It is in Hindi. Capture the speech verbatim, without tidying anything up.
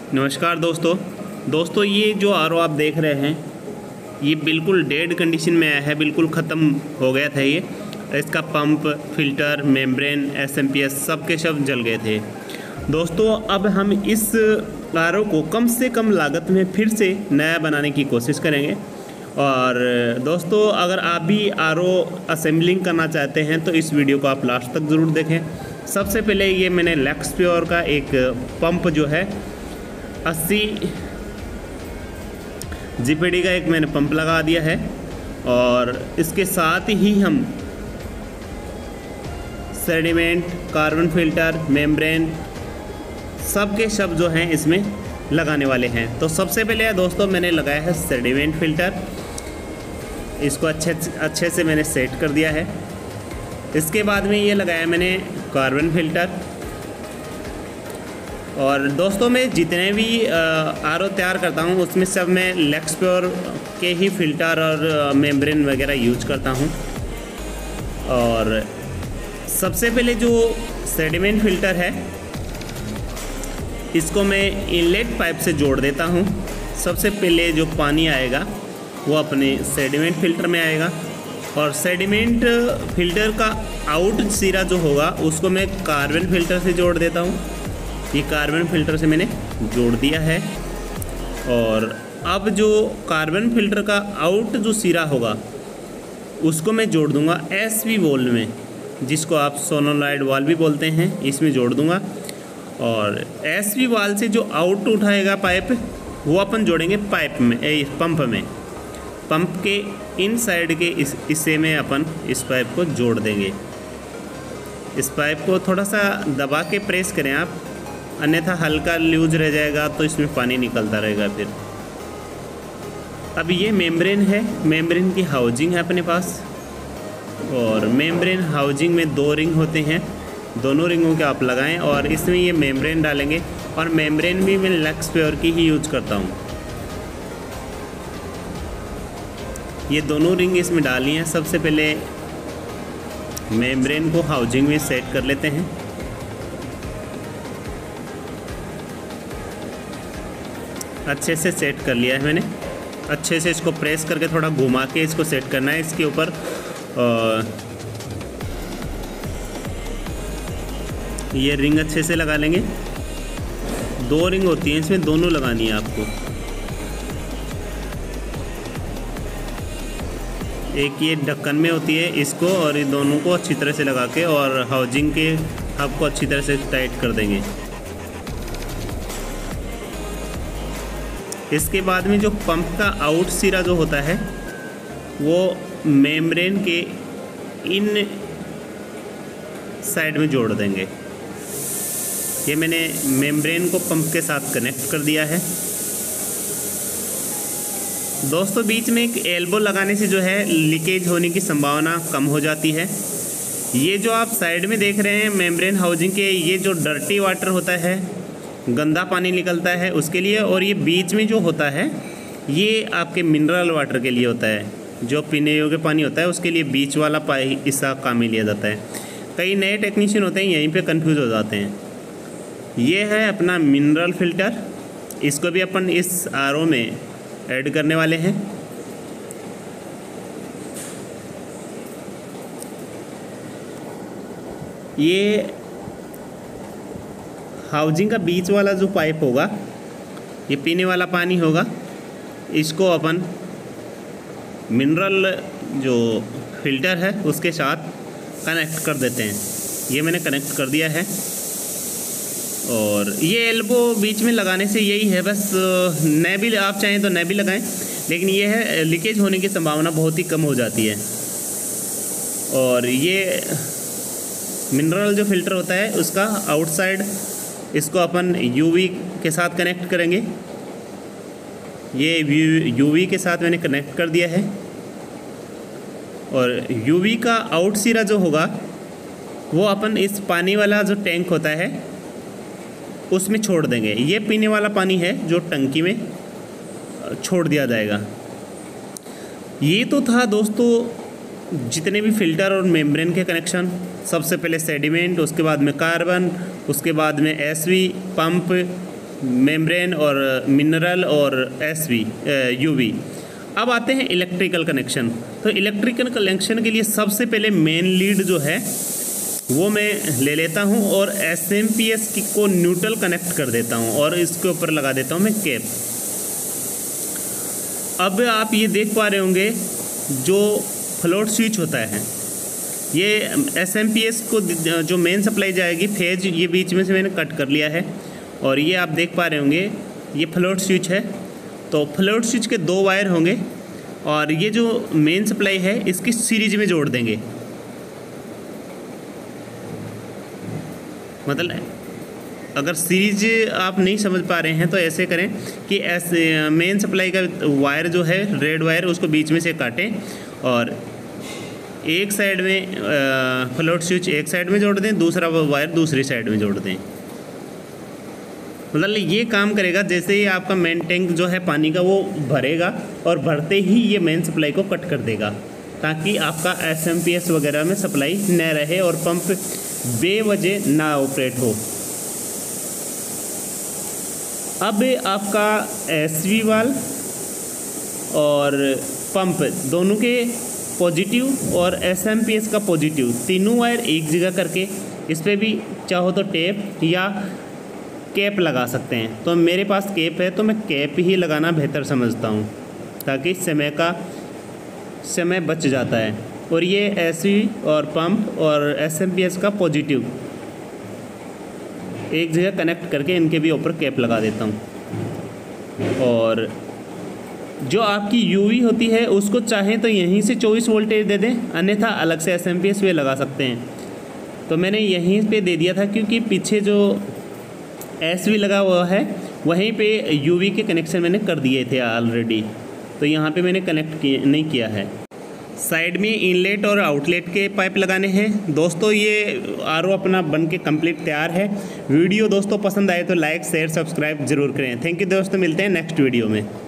नमस्कार दोस्तों दोस्तों ये जो आर ओ आप देख रहे हैं ये बिल्कुल डेड कंडीशन में आया है, बिल्कुल ख़त्म हो गया था। ये इसका pump, filter, membrane, S M P S सब के सब जल गए थे। दोस्तों अब हम इस आर ओ को कम से कम लागत में फिर से नया बनाने की कोशिश करेंगे। और दोस्तों अगर आप भी आर ओ असेंबलिंग करना चाहते हैं तो इस वीडियो को आप लास्ट तक ज़रूर देखें। सबसे पहले ये मैंने लैक्स प्योर का एक पंप जो है अस्सी जी पी डी का एक मैंने पंप लगा दिया है और इसके साथ ही हम सेडिमेंट, कार्बन फिल्टर, मेम्ब्रेन सब के सब जो हैं इसमें लगाने वाले हैं। तो सबसे पहले दोस्तों मैंने लगाया है सेडिमेंट फिल्टर, इसको अच्छे अच्छे से मैंने सेट कर दिया है। इसके बाद में ये लगाया मैंने कार्बन फिल्टर। और दोस्तों मैं जितने भी आर ओ तैयार करता हूँ उसमें सब मैं लैक्स प्योर के ही फ़िल्टर और मेम्ब्रेन वगैरह यूज करता हूँ। और सबसे पहले जो सेडिमेंट फ़िल्टर है इसको मैं इनलेट पाइप से जोड़ देता हूँ। सबसे पहले जो पानी आएगा वो अपने सेडिमेंट फ़िल्टर में आएगा और सेडिमेंट फ़िल्टर का आउट सिरा जो होगा उसको मैं कार्बन फ़िल्टर से जोड़ देता हूँ। ये कार्बन फिल्टर से मैंने जोड़ दिया है। और अब जो कार्बन फिल्टर का आउट जो सिरा होगा उसको मैं जोड़ दूंगा एस वी वॉल्व में, जिसको आप सोनोलाइड वाल्व भी बोलते हैं, इसमें जोड़ दूंगा। और एस वी वाल्व से जो आउट उठाएगा पाइप वो अपन जोड़ेंगे पाइप में, पंप में। पंप के इन साइड के इस हिस्से में अपन इस पाइप को जोड़ देंगे। इस पाइप को थोड़ा सा दबा के प्रेस करें आप, अन्यथा हल्का लूज रह जाएगा तो इसमें पानी निकलता रहेगा फिर। अब ये मेम्ब्रेन है, मेम्ब्रेन की हाउजिंग है अपने पास। और मेम्ब्रेन हाउजिंग में दो रिंग होते हैं, दोनों रिंगों के आप लगाएं और इसमें ये मेम्ब्रेन डालेंगे। और मेम्ब्रेन भी मैं लैक्स प्योर की ही यूज करता हूँ। ये दोनों रिंग इसमें डाली हैं। सबसे पहले मेम्ब्रेन को हाउजिंग में सेट कर लेते हैं। अच्छे से सेट कर लिया है मैंने। अच्छे से इसको प्रेस करके थोड़ा घुमा के इसको सेट करना है इसके ऊपर। ये रिंग अच्छे से लगा लेंगे। दो रिंग होती हैं इसमें, दोनों लगानी है आपको। एक ये ढक्कन में होती है इसको, और ये दोनों को अच्छी तरह से लगा के और हाउजिंग के हब को अच्छी तरह से टाइट कर देंगे। इसके बाद में जो पंप का आउट सिरा जो होता है वो मेम्ब्रेन के इन साइड में जोड़ देंगे। ये मैंने मेम्ब्रेन को पंप के साथ कनेक्ट कर दिया है। दोस्तों बीच में एक एल्बो लगाने से जो है लीकेज होने की संभावना कम हो जाती है। ये जो आप साइड में देख रहे हैं मेम्ब्रेन हाउजिंग के, ये जो डर्टी वाटर होता है, गंदा पानी निकलता है उसके लिए। और ये बीच में जो होता है ये आपके मिनरल वाटर के लिए होता है, जो पीने योग्य पानी होता है उसके लिए बीच वाला पाई हिस्सा काम में लिया जाता है। कई नए टेक्नीशियन होते हैं यहीं पे कंफ्यूज हो जाते हैं। ये है अपना मिनरल फ़िल्टर, इसको भी अपन इस आर ओ में ऐड करने वाले हैं। ये हाउजिंग का बीच वाला जो पाइप होगा ये पीने वाला पानी होगा, इसको अपन मिनरल जो फिल्टर है उसके साथ कनेक्ट कर देते हैं। ये मैंने कनेक्ट कर दिया है। और ये एल्बो बीच में लगाने से यही है, बस नए भी आप चाहें तो नए भी लगाएं, लेकिन ये है लीकेज होने की संभावना बहुत ही कम हो जाती है। और ये मिनरल जो फिल्टर होता है उसका आउटसाइड इसको अपन यूवी के साथ कनेक्ट करेंगे। ये यूवी के साथ मैंने कनेक्ट कर दिया है। और यूवी का आउट सिरा जो होगा वो अपन इस पानी वाला जो टैंक होता है उसमें छोड़ देंगे। ये पीने वाला पानी है जो टंकी में छोड़ दिया जाएगा। ये तो था दोस्तों जितने भी फ़िल्टर और मेम्ब्रेन के कनेक्शन। सबसे पहले सेडिमेंट, उसके बाद में कार्बन, उसके बाद में एसवी पंप मेम्ब्रेन और मिनरल और एसवी यूवी। अब आते हैं इलेक्ट्रिकल कनेक्शन। तो इलेक्ट्रिकल कनेक्शन के लिए सबसे पहले मेन लीड जो है वो मैं ले लेता हूँ और एस एम पी एस को न्यूट्रल कनेक्ट कर देता हूँ और इसके ऊपर लगा देता हूँ मैं कैप। अब आप ये देख पा रहे होंगे जो फ्लोट स्विच होता है, ये एस एम पी एस को जो मेन सप्लाई जाएगी फेज, ये बीच में से मैंने कट कर लिया है और ये आप देख पा रहे होंगे ये फ्लोट स्विच है। तो फ्लोट स्विच के दो वायर होंगे और ये जो मेन सप्लाई है इसकी सीरीज में जोड़ देंगे। मतलब अगर सीरीज आप नहीं समझ पा रहे हैं तो ऐसे करें कि ऐसे मेन सप्लाई का वायर जो है रेड वायर उसको बीच में से काटें और एक साइड में फ्लोट स्विच एक साइड में जोड़ दें, दूसरा वायर दूसरी साइड में जोड़ दें। मतलब ये काम करेगा जैसे ही आपका मेन टैंक जो है पानी का वो भरेगा और भरते ही ये मेन सप्लाई को कट कर देगा, ताकि आपका एस एम पी एस वगैरह में सप्लाई न रहे और पंप बेवजह ना ऑपरेट हो। अब आपका एस वी वाल्व और पंप दोनों के पॉजिटिव और एस एम पी एस का पॉजिटिव तीनों वायर एक जगह करके इस पर भी चाहो तो टेप या कैप लगा सकते हैं। तो मेरे पास कैप है तो मैं कैप ही लगाना बेहतर समझता हूँ, ताकि समय का समय बच जाता है। और ये एस वी और पंप और एस एम पी एस का पॉजिटिव एक जगह कनेक्ट करके इनके भी ऊपर कैप लगा देता हूँ। और जो आपकी यूवी होती है उसको चाहें तो यहीं से चौबीस वोल्टेज दे दें, अन्यथा अलग से एस एम पी एस वे लगा सकते हैं। तो मैंने यहीं पे दे दिया था क्योंकि पीछे जो एस वी लगा हुआ है वहीं पे यूवी के कनेक्शन मैंने कर दिए थे ऑलरेडी, तो यहाँ पे मैंने कनेक्ट किए नहीं किया है। साइड में इनलेट और आउटलेट के पाइप लगाने हैं। दोस्तों ये आर ओ अपना बन के कंप्लीट तैयार है। वीडियो दोस्तों पसंद आए तो लाइक शेयर सब्सक्राइब जरूर करें। थैंक यू दोस्तों, मिलते हैं नेक्स्ट वीडियो में।